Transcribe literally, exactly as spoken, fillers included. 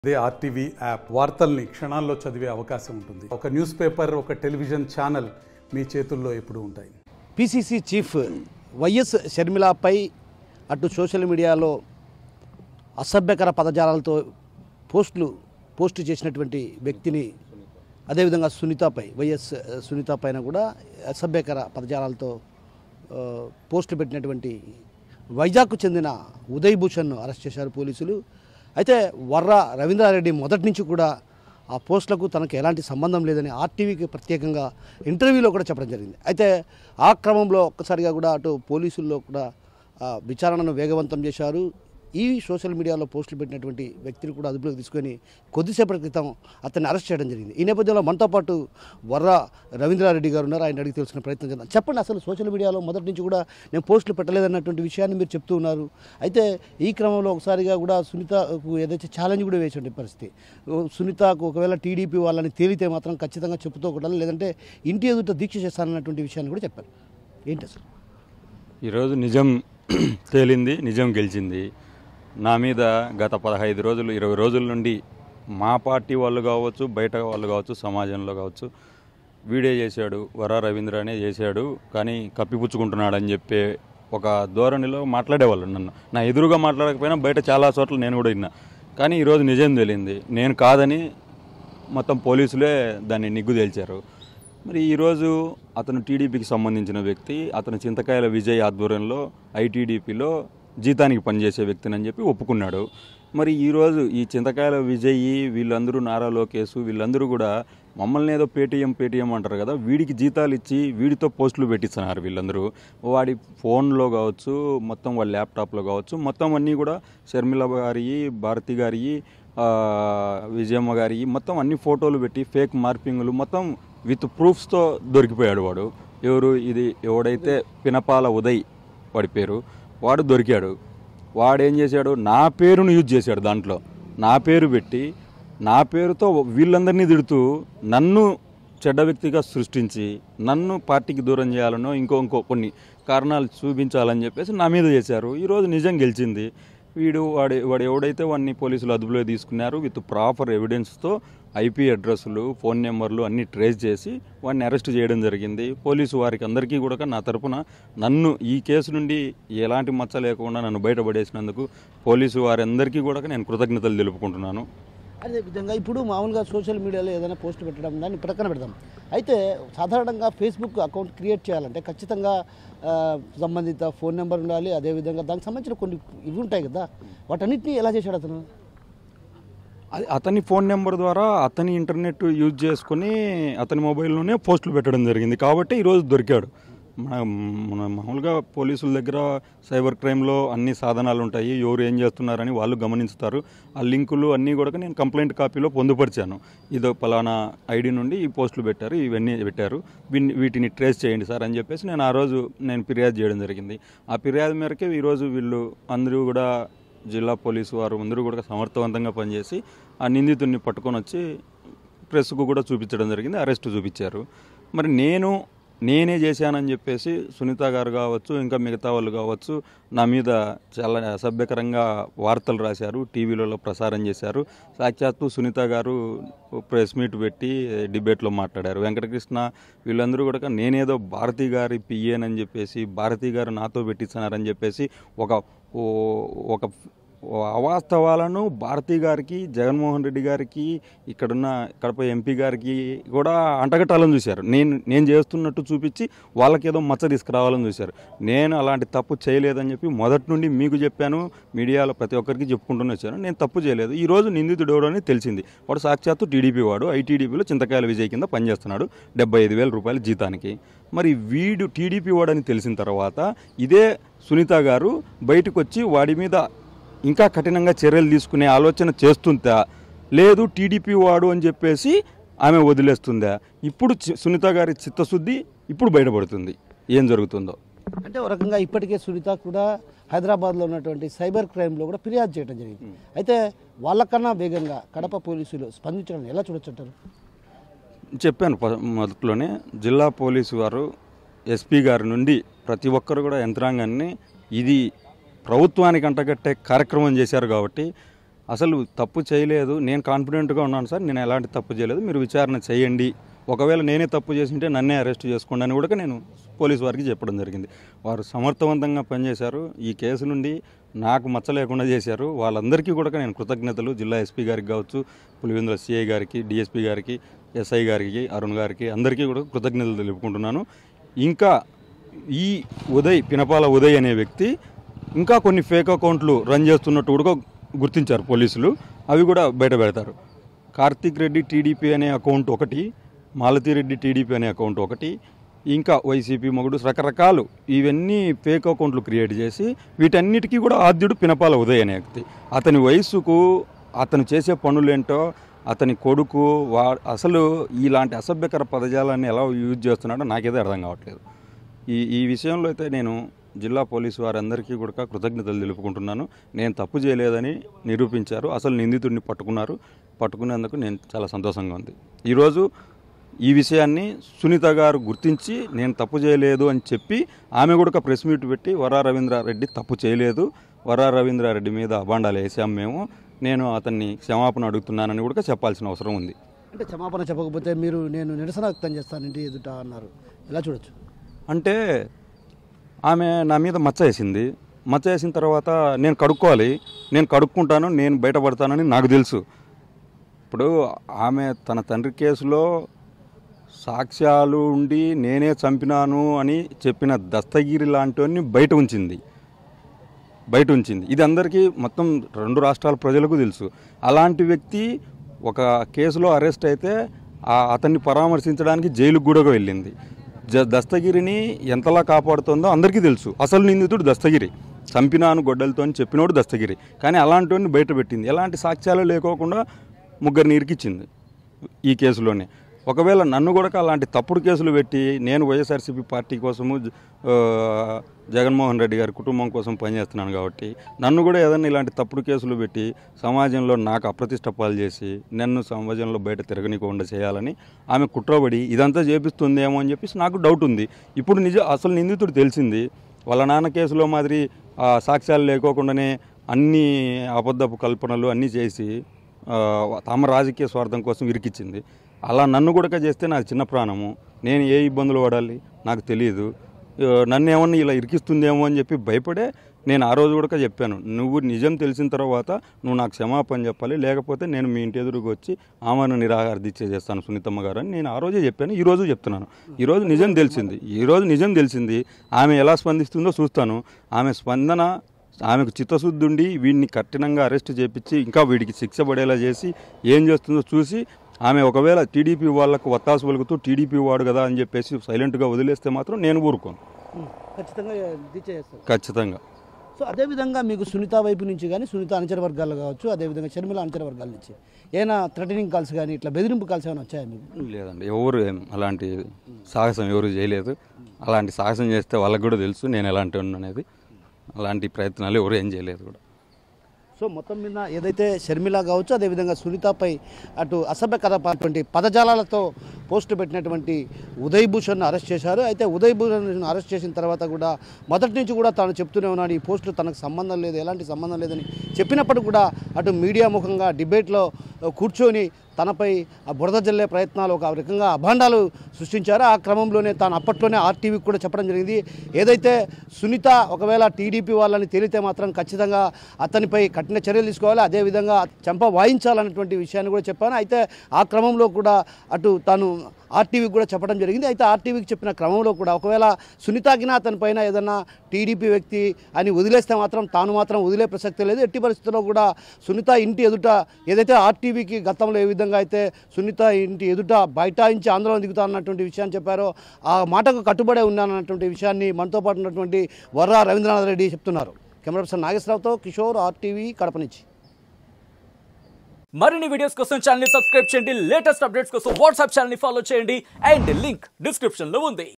అదే RTV app వార్తల్ని క్షణాల్లో చదివే అవకాశం ఉంటుంది. ఒక న్యూస్ పేపర్, ఒక టెలివిజన్ ఛానల్ మీ చేతుల్లో ఎప్పుడూ ఉంటాయి. పీసీసీ చీఫ్ వైఎస్ షర్మిలపై అటు సోషల్ మీడియాలో అసభ్యకర పదజాలాలతో పోస్టులు పోస్ట్ చేసినటువంటి వ్యక్తిని, అదేవిధంగా సునీతపై వైఎస్ సునీత పైన కూడా అసభ్యకర పదజాలాలతో పోస్టులు పెట్టినటువంటి వైజాగ్కు చెందిన ఉదయ్ భూషణ్ను అరెస్ట్ చేశారు పోలీసులు. అయితే వర్ర రవీంద్రారెడ్డి మొదటి నుంచి కూడా ఆ పోస్టులకు తనకు ఎలాంటి సంబంధం లేదని ఆర్టీవీకి ప్రత్యేకంగా ఇంటర్వ్యూలో కూడా చెప్పడం జరిగింది. అయితే ఆ క్రమంలో ఒక్కసారిగా కూడా అటు పోలీసుల్లో కూడా విచారణను వేగవంతం చేశారు. ఈ సోషల్ మీడియాలో పోస్టులు పెట్టినటువంటి వ్యక్తిని కూడా అదుపులోకి తీసుకొని కొద్దిసేపటి క్రితం అతన్ని అరెస్ట్ చేయడం జరిగింది. ఈ నేపథ్యంలో మనతో పాటు వర్ర రవీంద్రారెడ్డి గారు ఉన్నారు. ఆయన అడిగి తెలుసుకునే ప్రయత్నం చేద్దాం. చెప్పండి, అసలు సోషల్ మీడియాలో మొదటి నుంచి కూడా నేను పోస్టులు పెట్టలేదన్నటువంటి విషయాన్ని మీరు చెప్తూ ఉన్నారు. అయితే ఈ క్రమంలో ఒకసారిగా కూడా సునీతకు ఏదైతే ఛాలెంజ్ కూడా వేసే పరిస్థితి, సునీతకు ఒకవేళ టీడీపీ వాళ్ళని తేలితే మాత్రం ఖచ్చితంగా చెప్పుతూ ఒకటి, లేదంటే ఇంటి ఎదుట దీక్ష చేస్తానన్నటువంటి విషయాన్ని కూడా చెప్పారు. ఏంటి అసలు ఈరోజు నిజం తేలింది, నిజం గెలిచింది. నా మీద గత పదహైదు రోజులు ఇరవై రోజుల నుండి మా పార్టీ వాళ్ళు కావచ్చు, బయట వాళ్ళు కావచ్చు, సమాజంలో కావచ్చు, వీడే చేశాడు, వరా రవీంద్ర అనే చేశాడు, కానీ కప్పిపుచ్చుకుంటున్నాడు అని చెప్పే ఒక ధోరణిలో మాట్లాడేవాళ్ళు. నన్ను నా ఎదురుగా మాట్లాడకపోయినా బయట చాలా చోట్ల నేను కూడా విన్నా. కానీ ఈరోజు నిజం తేలింది, నేను కాదని మొత్తం పోలీసులే దాన్ని నిగ్గు తేల్చారు. మరి ఈరోజు అతను టీడీపీకి సంబంధించిన వ్యక్తి, అతను చింతకాయల విజయ్ ఆధ్వర్యంలో ఐటీడీపీలో జీతానికి పనిచేసే వ్యక్తిని అని చెప్పి ఒప్పుకున్నాడు. మరి ఈరోజు ఈ చింతకాయల విజయ్, వీళ్ళందరూ నారా లోకేష్, వీళ్ళందరూ కూడా మమ్మల్ని ఏదో పేటీఎం పేటీఎం అంటారు కదా, వీడికి జీతాలు ఇచ్చి వీడితో పోస్టులు పెట్టిస్తున్నారు. వీళ్ళందరూ వాడి ఫోన్లో కావచ్చు, మొత్తం వాళ్ళ ల్యాప్టాప్లో కావచ్చు, మొత్తం అన్నీ కూడా షర్మిల గారి, భారతి గారి, విజయమ్మ గారి మొత్తం అన్ని ఫోటోలు పెట్టి ఫేక్ మార్పింగ్లు మొత్తం విత్ ప్రూఫ్స్తో దొరికిపోయాడు వాడు. ఎవరు ఇది, ఎవడైతే పినపాల ఉదయ్ వాడి పేరు, వాడు దొరికాడు. వాడేం చేశాడు, నా పేరును యూజ్ చేశాడు. దాంట్లో నా పేరు పెట్టి నా పేరుతో వీళ్ళందరినీ తిడుతూ నన్ను చెడ్డ వ్యక్తిగా సృష్టించి నన్ను పార్టీకి దూరం చేయాలనో ఇంకో ఇంకో కొన్ని కారణాలు చూపించాలని చెప్పేసి నా మీద చేశారు. ఈరోజు నిజం గెలిచింది. వీడు వాడు వాడు ఎవడైతే వాడిని పోలీసులు అదుపులో తీసుకున్నారు విత్ ప్రాపర్ ఎవిడెన్స్తో ఐపీ అడ్రస్లు, ఫోన్ నెంబర్లు అన్నీ ట్రేస్ చేసి వాడిని అరెస్ట్ చేయడం జరిగింది. పోలీసు వారికి అందరికీ కూడా నా తరపున నన్ను ఈ కేసు నుండి ఎలాంటి మచ్చ లేకుండా నన్ను బయటపడేసినందుకు పోలీసు వారి అందరికీ కూడా నేను కృతజ్ఞతలు తెలుపుకుంటున్నాను. అదేవిధంగా ఇప్పుడు మామూలుగా సోషల్ మీడియాలో ఏదైనా పోస్ట్ పెట్టడం దాన్ని ప్రక్కన పెడదాం. అయితే సాధారణంగా ఫేస్బుక్ అకౌంట్ క్రియేట్ చేయాలంటే ఖచ్చితంగా సంబంధిత ఫోన్ నెంబర్ ఉండాలి. అదేవిధంగా దానికి సంబంధించిన కొన్ని ఇవి ఉంటాయి కదా, వాటన్నిటిని ఎలా చేశాడు అతను? అది అతని ఫోన్ నెంబర్ ద్వారా అతని ఇంటర్నెట్ యూజ్ చేసుకుని అతని మొబైల్లోనే పోస్టులు పెట్టడం జరిగింది. కాబట్టి ఈరోజు దొరికాడు. మన మన మామూలుగా పోలీసుల దగ్గర సైబర్ క్రైమ్లో అన్ని సాధనాలు ఉంటాయి, ఎవరు ఏం చేస్తున్నారని వాళ్ళు గమనిస్తారు. ఆ లింకులు అన్నీ కూడా నేను కంప్లైంట్ కాపీలో పొందుపరిచాను. ఇదో పలానా ఐడి నుండి ఈ పోస్టులు పెట్టారు, ఇవన్నీ పెట్టారు, వీటిని ట్రేస్ చేయండి సార్ అని చెప్పేసి నేను ఆ రోజు నేను ఫిర్యాదు చేయడం జరిగింది. ఆ ఫిర్యాదు మేరకే ఈరోజు వీళ్ళు అందరూ కూడా జిల్లా పోలీసు వారు అందరూ కూడా సమర్థవంతంగా పనిచేసి ఆ నిందితుడిని పట్టుకొని వచ్చి ప్రెస్కు కూడా చూపించడం జరిగింది, అరెస్ట్ చూపించారు. మరి నేను నేనే చేశానని చెప్పేసి సునీత గారు కావచ్చు, ఇంకా మిగతా వాళ్ళు కావచ్చు, నా మీద చాలా అసభ్యకరంగా వార్తలు రాశారు, టీవీలలో ప్రసారం చేశారు. సాక్షాత్తు సునీత గారు ప్రెస్ మీట్ పెట్టి డిబేట్లో మాట్లాడారు. వెంకటకృష్ణ వీళ్ళందరూ కూడా నేనేదో భారతి గారి పిఏనని చెప్పేసి, భారతి గారు నాతో పెట్టిస్తున్నారని చెప్పేసి ఒక ఒక అవాస్తవాలను భారతి గారికి, జగన్మోహన్ రెడ్డి గారికి, ఇక్కడున్న కడప ఎంపీ గారికి కూడా అంటగట్టాలని చూశారు. నేను నేను చేస్తున్నట్టు చూపించి వాళ్ళకేదో మచ్చ తీసుకురావాలని చూశారు. నేను అలాంటి తప్పు చేయలేదని చెప్పి మొదటి నుండి మీకు చెప్పాను, మీడియాలో ప్రతి ఒక్కరికి చెప్పుకుంటూనే వచ్చాను. నేను తప్పు చేయలేదు. ఈరోజు నిందితుడు ఎవడు అని తెలిసింది. వాడు సాక్షాత్తు టీడీపీ వాడు, ఐటీడీపీలో చింతకాయల విజయ్ కింద పనిచేస్తున్నాడు, డెబ్బై ఐదు వేల రూపాయల జీతానికి. మరి వీడు టీడీపీ వాడని తెలిసిన తర్వాత ఇదే సునీత గారు బయటకు వచ్చి వాడి మీద ఇంకా కఠినంగా చర్యలు తీసుకునే ఆలోచన చేస్తుందా, లేదు టీడీపీ వాడు అని చెప్పేసి ఆమె వదిలేస్తుందా? ఇప్పుడు సునీత గారి చిత్తశుద్ధి ఇప్పుడు బయటపడుతుంది ఏం జరుగుతుందో. అంటే ఒక రకంగా ఇప్పటికే సునీత కూడా హైదరాబాద్లో ఉన్నటువంటి సైబర్ క్రైమ్లో కూడా ఫిర్యాదు చేయడం జరిగింది. అయితే వాళ్ళకన్నా వేగంగా కడప పోలీసులు స్పందించడం ఎలా చూడొచ్చంటారు? చెప్పాను మొదట్లోనే, జిల్లా పోలీసు వారు ఎస్పీ గారి నుండి ప్రతి ఒక్కరు కూడా యంత్రాంగాన్ని ఇది ప్రభుత్వానికి అంటగట్టే కార్యక్రమం చేశారు. కాబట్టి అసలు తప్పు చేయలేదు, నేను కాన్ఫిడెంట్గా ఉన్నాను సార్, నేను ఎలాంటి తప్పు చేయలేదు, మీరు విచారణ చేయండి, ఒకవేళ నేనే తప్పు చేసింటే నన్నే అరెస్ట్ చేసుకోండి అని కూడా నేను పోలీసు వారికి చెప్పడం జరిగింది. వారు సమర్థవంతంగా పనిచేశారు. ఈ కేసు నుండి నాకు మచ్చ లేకుండా చేశారు. వాళ్ళందరికీ కూడా నేను కృతజ్ఞతలు, జిల్లా ఎస్పీ గారికి కావచ్చు, పులివెందుల సిఐ గారికి, డిఎస్పీ గారికి, ఎస్ఐ గారికి, అరుణ్ గారికి, అందరికీ కూడా కృతజ్ఞతలు తెలుపుకుంటున్నాను. ఇంకా ఈ ఉదయ్, పినపాల ఉదయ్ అనే వ్యక్తి ఇంకా కొన్ని ఫేక్ అకౌంట్లు రన్ చేస్తున్నట్టు కూడా గుర్తించారు పోలీసులు. అవి కూడా బయట పెడతారు. కార్తిక్ రెడ్డి టీడీపీ అనే అకౌంట్ ఒకటి, మాలతిరెడ్డి టీడీపీ అనే అకౌంట్ ఒకటి, ఇంకా వైసీపీ మొగుడు, రకరకాలు ఇవన్నీ ఫేక్ అకౌంట్లు క్రియేట్ చేసి వీటన్నిటికీ కూడా ఆద్యుడు పినపాల ఉదయ్ అనే వ్యక్తి. అతని వయసుకు, అతను చేసే పనులేంటో, అతని కొడుకు వా అసలు ఇలాంటి అసభ్యకర పదజాలాన్ని ఎలా యూజ్ చేస్తున్నాడో నాకైతే అర్థం కావట్లేదు. ఈ ఈ విషయంలో అయితే నేను జిల్లా పోలీసు వారందరికీ కూడా కృతజ్ఞతలు తెలుపుకుంటున్నాను. నేను తప్పు చేయలేదని నిరూపించారు. అసలు నిందితుడిని పట్టుకున్నారు. పట్టుకునేందుకు నేను చాలా సంతోషంగా ఉంది. ఈరోజు ఈ విషయాన్ని సునీత గారు గుర్తించి నేను తప్పు చేయలేదు అని చెప్పి ఆమె కూడా ప్రెస్ మీట్ పెట్టి వరా రవీంద్రారెడ్డి తప్పు చేయలేదు, వరా రవీంద్రారెడ్డి మీద అబాండాలు వేసాం మేము, నేను అతన్ని క్షమాపణ అడుగుతున్నానని కూడా చెప్పాల్సిన అవసరం ఉంది. అంటే క్షమాపణ చెప్పకపోతే మీరు నేను నిరసన వ్యక్తం చేస్తాను ఇంటి ఎదుట అన్నారు, ఎలా చూడొచ్చు? అంటే ఆమె నా మీద మచ్చ వేసింది. మచ్చ వేసిన తర్వాత నేను కడుక్కోవాలి, నేను కడుక్కుంటాను, నేను బయటపడతానని నాకు తెలుసు. ఇప్పుడు ఆమె తన తండ్రి కేసులో సాక్ష్యాలు ఉండి నేనే చంపినాను అని చెప్పిన దస్తగిరి లాంటివన్నీ బయట ఉంచింది బయట ఉంచింది ఇది అందరికీ, మొత్తం రెండు రాష్ట్రాల ప్రజలకు తెలుసు. అలాంటి వ్యక్తి ఒక కేసులో అరెస్ట్ అయితే అతన్ని పరామర్శించడానికి జైలుకు కూడా వెళ్ళింది. జ దస్తగిరిని ఎంతలా కాపాడుతుందో అందరికీ తెలుసు. అసలు నిందితుడు దస్తగిరి, చంపినాను గొడ్డలతో అని చెప్పినోడు దస్తగిరి. కానీ అలాంటివన్నీ బయట పెట్టింది. ఎలాంటి సాక్ష్యాలు లేకోకుండా ముగ్గురిని ఇరికిచ్చింది ఈ కేసులోనే. ఒకవేళ నన్ను కూడా అలాంటి తప్పుడు కేసులు పెట్టి, నేను వైఎస్ఆర్సీపీ పార్టీ కోసము జగన్మోహన్ రెడ్డి గారి కుటుంబం కోసం పనిచేస్తున్నాను కాబట్టి నన్ను కూడా ఏదైనా ఇలాంటి తప్పుడు కేసులు పెట్టి సమాజంలో నాకు అప్రతిష్ట పాలు చేసి నన్ను సమాజంలో బయట తిరగనీయకుండా చేయాలని ఆమె కుట్రబడి ఇదంతా చేపిస్తుందేమో అని చెప్పేసి నాకు డౌట్ ఉంది. ఇప్పుడు నిజ అసలు నిందితుడు తెలిసింది. వాళ్ళ నాన్న కేసులో మాదిరి సాక్ష్యాలు లేకోకుండానే అన్ని అబద్ధపు కల్పనలు అన్నీ చేసి తమ రాజకీయ స్వార్థం కోసం ఇరికిచ్చింది. అలా నన్ను కూడా చేస్తే నాకు చిన్న ప్రాణము, నేను ఏ ఇబ్బందులు పడాలి నాకు తెలియదు. నన్ను ఏమన్నా ఇలా ఇరికిస్తుందేమో అని చెప్పి భయపడే నేను ఆ రోజు కూడా చెప్పాను, నువ్వు నిజం తెలిసిన తర్వాత నువ్వు నాకు క్షమాపణ చెప్పాలి, లేకపోతే నేను మీ ఇంటి ఎదురుకు వచ్చి ఆమెను నిరాహార దీక్ష చేస్తాను సునీతమ్మ గారు అని నేను ఆ రోజే చెప్పాను. ఈరోజు చెప్తున్నాను. ఈరోజు నిజం తెలిసింది ఈరోజు నిజం తెలిసింది ఆమె ఎలా స్పందిస్తుందో చూస్తాను. ఆమె స్పందన, ఆమెకు చిత్తశుద్ధి ఉండి వీడిని కఠినంగా అరెస్ట్ చేపించి ఇంకా వీడికి శిక్ష పడేలా చేసి ఏం చేస్తుందో చూసి ఆమె ఒకవేళ టీడీపీ వాళ్ళకు వత్తాసు పలుకుతూ టీడీపీ వాడు కదా అని చెప్పేసి సైలెంట్గా వదిలేస్తే మాత్రం నేను ఊరుకోను. ఖచ్చితంగా దీక్ష చేస్తాను. ఖచ్చితంగా. సో అదేవిధంగా మీకు సునీత వైపు నుంచి కానీ, సునీత అనుచర వర్గాలు కావచ్చు, అదేవిధంగా షర్మిల అనుచర వర్గాల నుంచి ఏమైనా థ్రెటనింగ్ కాల్స్ కానీ ఇట్లా బెదిరింపు కాల్స్ ఏమైనా వచ్చాయా మీకు? లేదండి, ఎవరు అలాంటి సాహసం ఎవరు చేయలేదు. అలాంటి సాహసం చేస్తే వాళ్ళకి కూడా తెలుసు నేను ఎలాంటి అనేది. అలాంటి ప్రయత్నాలు ఎవరు ఏం చేయలేదు కూడా. సో మొత్తం మీద ఏదైతే షర్మిల కావచ్చు, అదేవిధంగా సునీతపై అటు అసభ్యకరమైనటువంటి పదజాలాలతో పోస్టు పెట్టినటువంటి ఉదయ్ భూషణ్ అరెస్ట్ చేశారు. అయితే ఉదయ్ భూషణ్ అరెస్ట్ చేసిన తర్వాత కూడా మొదటి నుంచి కూడా తాను చెప్తూనే ఉన్నాడు, ఈ పోస్టులు తనకు సంబంధం లేదు, ఎలాంటి సంబంధం లేదని చెప్పినప్పుడు కూడా అటు మీడియా ముఖంగా డిబేట్లో కూర్చొని తనపై బురద జల్లే ప్రయత్నాలు, ఒక రకంగా అభాండాలు సృష్టించారు. ఆ క్రమంలోనే తాను అప్పట్లోనే ఆర్టీవీకి కూడా చెప్పడం జరిగింది, ఏదైతే సునీత ఒకవేళ టీడీపీ వాళ్ళని తేలితే మాత్రం ఖచ్చితంగా అతనిపై కఠిన చర్యలు తీసుకోవాలి, అదేవిధంగా చంప వాయించాలన్నటువంటి విషయాన్ని కూడా చెప్పాను. అయితే ఆ క్రమంలో కూడా అటు తాను ఆర్టీవీకి కూడా చెప్పడం జరిగింది. అయితే ఆర్టీవీకి చెప్పిన క్రమంలో కూడా ఒకవేళ సునీతకినా అతని పైన ఏదన్నా టీడీపీ వ్యక్తి అని వదిలేస్తే మాత్రం తాను మాత్రం వదిలే ప్రసక్తి లేదు. ఎట్టి పరిస్థితుల్లో కూడా సునీత ఇంటి ఎదుట ఏదైతే ఆర్టీవీకి గతంలో ఏ విధంగా అయితే సునీత ఇంటి ఎదుట బైఠాయించి ఆందోళన దిగుతా అన్నటువంటి విషయాన్ని చెప్పారో ఆ మాటకు కట్టుబడే ఉన్నానన్నటువంటి విషయాన్ని మనతో పాటు ఉన్నటువంటి వర్రా రవీంద్రనాథ్ రెడ్డి చెప్తున్నారు. కెమెరా పర్సన్ నాగేశ్వరరావుతో కిషోర్, ఆర్టీవీ, కడప నుంచి. మరిన్ని వీడియోస్ కోసం ఛానల్ ని సబ్స్క్రైబ్ చేయండి, లేటెస్ట్ అప్డేట్స్ కోసం వాట్సాప్ ఛానల్ ని ఫాలో చేయండి అండ్ లింక్ డిస్క్రిప్షన్ లో ఉంది.